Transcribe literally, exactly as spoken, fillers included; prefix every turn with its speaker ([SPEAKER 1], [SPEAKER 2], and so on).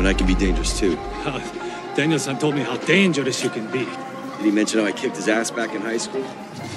[SPEAKER 1] I can be dangerous too.
[SPEAKER 2] Uh, Daniel-san told me how dangerous you can be.
[SPEAKER 1] Did he mention how I kicked his ass back in high school?